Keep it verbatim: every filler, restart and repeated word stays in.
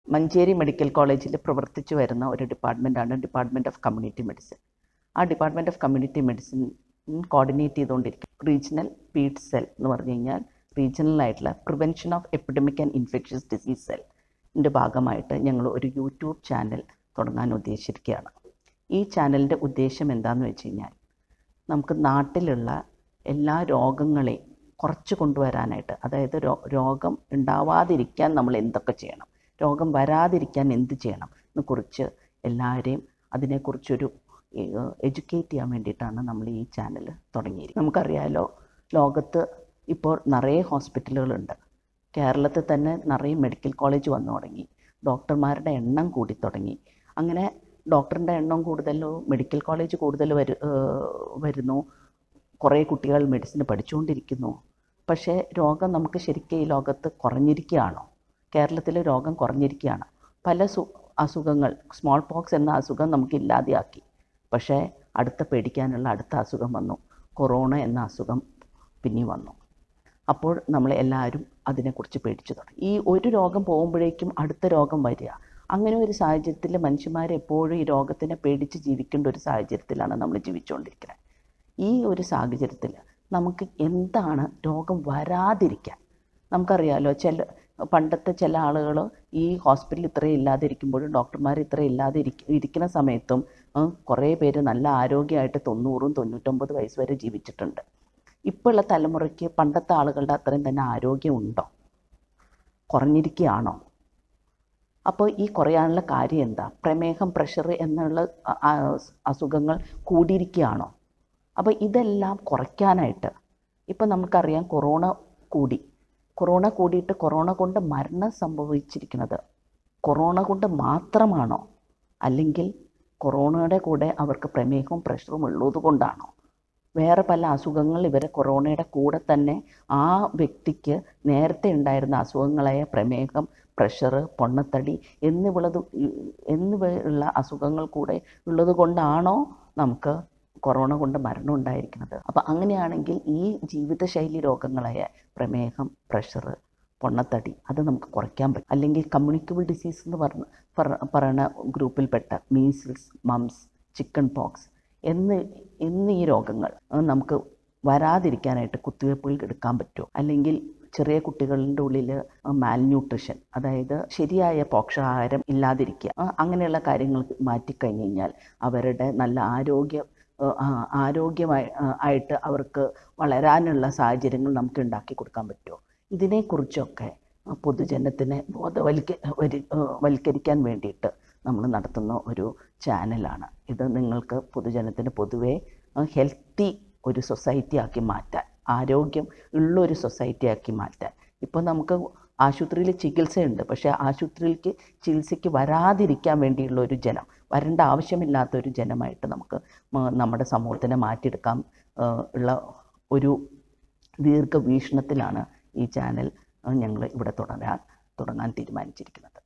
Manjeri medical കോളേജിൽ പ്രവർത്തിച്ചു വരുന്ന ഒരു ഡിപ്പാർട്ട്മെൻറ്റാണ് ഡിപ്പാർട്ട്മെൻറ്റ് ഓഫ് കമ്മ്യൂണിറ്റി മെഡിസിൻ. ആ department of community medicine coordinate ചെയ്തുകൊണ്ടിരിക്കും റീജിയണൽ പീഡ് സെൽ എന്ന് പറഞ്ഞു കഴിഞ്ഞാൽ റീജിയണലായിട്ടുള്ള prevention of epidemic and infectious disease സെല്ലിൻ്റെ ഭാഗമായിട്ട് ഞങ്ങൾ ഒരു യൂട്യൂബ് ചാനൽ തുടങ്ങാൻ ഉദ്ദേശിച്ചിരിക്കുകയാണ്. ഈ ചാനലിൻ്റെ ഉദ്ദേശം എന്താണെന്ന് വെച്ച് കഴിഞ്ഞാൽ നമുക്ക് നാട്ടിലുള്ള എല്ലാ രോഗങ്ങളെയും കുറച്ച് കൊണ്ടുവരാനായിട്ട്, അതായത് രോഗം ഉണ്ടാവാതിരിക്കാൻ നമ്മൾ എന്തൊക്കെ ചെയ്യണം, രോഗം വരാതിരിക്കാൻ എന്ത് ചെയ്യണം എന്ന് കുറിച്ച് എല്ലാവരെയും അതിനെക്കുറിച്ചൊരു എഡ്യൂക്കേറ്റ് ചെയ്യാൻ വേണ്ടിയിട്ടാണ് നമ്മൾ ഈ ചാനൽ തുടങ്ങിയിരിക്കുന്നത്. നമുക്കറിയാമല്ലോ, ലോകത്ത് ഇപ്പോൾ നിറയെ ഹോസ്പിറ്റലുകളുണ്ട്. കേരളത്തിൽ തന്നെ നിറയെ മെഡിക്കൽ കോളേജ് വന്നു തുടങ്ങി, ഡോക്ടർമാരുടെ എണ്ണം കൂടി തുടങ്ങി. അങ്ങനെ ഡോക്ടറിൻ്റെ എണ്ണം കൂടുതലോ മെഡിക്കൽ കോളേജ് കൂടുതൽ വരു വരുന്നു കുറേ കുട്ടികൾ മെഡിസിൻ പഠിച്ചുകൊണ്ടിരിക്കുന്നു. പക്ഷേ രോഗം നമുക്ക് ശരിക്കും ഈ ലോകത്ത് കുറഞ്ഞിരിക്കുകയാണോ? കേരളത്തിൽ രോഗം കുറഞ്ഞിരിക്കുകയാണ്. പല സു അസുഖങ്ങൾ സ്മോൾ പോക്സ് എന്ന അസുഖം നമുക്ക് ഇല്ലാതെയാക്കി. പക്ഷേ അടുത്ത പേടിക്കാനുള്ള അടുത്ത അസുഖം വന്നു, കൊറോണ എന്ന അസുഖം പിന്നെ വന്നു. അപ്പോൾ നമ്മൾ എല്ലാവരും അതിനെക്കുറിച്ച് പേടിച്ചു തുടങ്ങി. ഈ ഒരു രോഗം പോകുമ്പോഴേക്കും അടുത്ത രോഗം വരിക. അങ്ങനെ ഒരു സാഹചര്യത്തിൽ മനുഷ്യന്മാരെപ്പോഴും ഈ രോഗത്തിനെ പേടിച്ച് ജീവിക്കേണ്ട ഒരു സാഹചര്യത്തിലാണ് നമ്മൾ ജീവിച്ചുകൊണ്ടിരിക്കുന്നത്. ഈ ഒരു സാഹചര്യത്തിൽ നമുക്ക് എന്താണ് രോഗം വരാതിരിക്കാൻ? നമുക്കറിയാമല്ലോ, ചില പണ്ടത്തെ ചില ആളുകൾ ഈ ഹോസ്പിറ്റലിൽ ഇത്രയും ഇല്ലാതിരിക്കുമ്പോഴും ഡോക്ടർമാർ ഇത്രയും ഇല്ലാതെ ഇരിക്ക ഇരിക്കുന്ന സമയത്തും കുറേ പേര് നല്ല ആരോഗ്യമായിട്ട് തൊണ്ണൂറും തൊണ്ണൂറ്റൊമ്പത് വയസ്സ് വരെ ജീവിച്ചിട്ടുണ്ട്. ഇപ്പോൾ ഉള്ള തലമുറയ്ക്ക് പണ്ടത്തെ ആളുകളുടെ അത്രയും തന്നെ ആരോഗ്യം ഉണ്ടോ? കുറഞ്ഞിരിക്കുകയാണോ? അപ്പോൾ ഈ കുറയാനുള്ള കാര്യം എന്താ? പ്രമേഹം, പ്രഷർ എന്നുള്ള അസുഖങ്ങൾ കൂടിയിരിക്കുകയാണോ? അപ്പോൾ ഇതെല്ലാം കുറയ്ക്കാനായിട്ട് ഇപ്പം നമുക്കറിയാം, കൊറോണ കൂടി കൊറോണ കൂടിയിട്ട് കൊറോണ കൊണ്ട് മരണം സംഭവിച്ചിരിക്കുന്നത് കൊറോണ കൊണ്ട് മാത്രമാണോ? അല്ലെങ്കിൽ കൊറോണയുടെ കൂടെ അവർക്ക് പ്രമേഹവും പ്രഷറും ഉള്ളത് കൊണ്ടാണോ? വേറെ പല അസുഖങ്ങൾ ഇവരെ കൊറോണയുടെ കൂടെ തന്നെ ആ വ്യക്തിക്ക് നേരത്തെ ഉണ്ടായിരുന്ന അസുഖങ്ങളായ പ്രമേഹം, പ്രഷർ, പൊണ്ണത്തടി എന്നിവളത് എന്നിവയുള്ള അസുഖങ്ങൾ കൂടെ ഉള്ളത് കൊണ്ടാണോ നമുക്ക് കൊറോണ കൊണ്ട് മരണം ഉണ്ടായിരിക്കുന്നത്? അപ്പോൾ അങ്ങനെയാണെങ്കിൽ ഈ ജീവിതശൈലി രോഗങ്ങളായ പ്രമേഹം, പ്രഷർ, പൊണ്ണത്തടി അത് നമുക്ക് കുറയ്ക്കാൻ പറ്റും. അല്ലെങ്കിൽ കമ്മ്യൂണിക്കബിൾ ഡിസീസ് എന്ന് പറഞ്ഞ പറയുന്ന ഗ്രൂപ്പിൽപ്പെട്ട മീസിൽസ്, മംസ്, ചിക്കൻ പോക്സ് എന്ന് എന്നീ രോഗങ്ങൾ നമുക്ക് വരാതിരിക്കാനായിട്ട് കുത്തിവയ്പ്പുകൾ എടുക്കാൻ പറ്റുമോ? അല്ലെങ്കിൽ ചെറിയ കുട്ടികളുടെ ഉള്ളിൽ മാൽന്യൂട്രിഷൻ, അതായത് ശരിയായ പോഷകാഹാരം ഇല്ലാതിരിക്കുക, അങ്ങനെയുള്ള കാര്യങ്ങൾ മാറ്റിക്കഴിഞ്ഞ് കഴിഞ്ഞാൽ അവരുടെ നല്ല ആരോഗ്യ ആരോഗ്യമായി ആയിട്ട് അവർക്ക് വളരാനുള്ള സാഹചര്യങ്ങൾ നമുക്ക് ഉണ്ടാക്കി കൊടുക്കാൻ പറ്റുമോ? ഇതിനെക്കുറിച്ചൊക്കെ പൊതുജനത്തിനെ ബോധവൽക്ക വൽക്കരിക്കാൻ വേണ്ടിയിട്ട് നമ്മൾ നടത്തുന്ന ഒരു ചാനലാണ് ഇത്. നിങ്ങൾക്ക് പൊതുജനത്തിന് പൊതുവേ ഹെൽത്തി ഒരു സൊസൈറ്റി ആക്കി മാറ്റാൻ, ആരോഗ്യം ഉള്ളൊരു സൊസൈറ്റി ആക്കി മാറ്റാൻ. ഇപ്പോൾ നമുക്ക് ആശുപത്രിയിൽ ചികിത്സയുണ്ട്, പക്ഷേ ആശുപത്രിയിലേക്ക് ചികിത്സയ്ക്ക് വരാതിരിക്കാൻ വേണ്ടിയുള്ള ഒരു ജനം, വരേണ്ട ആവശ്യമില്ലാത്തൊരു ജനമായിട്ട് നമുക്ക് നമ്മുടെ സമൂഹത്തിനെ മാറ്റിയെടുക്കാൻ ഉള്ള ഒരു ദീർഘവീക്ഷണത്തിലാണ് ഈ ചാനൽ ഞങ്ങൾ ഇവിടെ തുടരാൻ തുടങ്ങാൻ തീരുമാനിച്ചിരിക്കുന്നത്.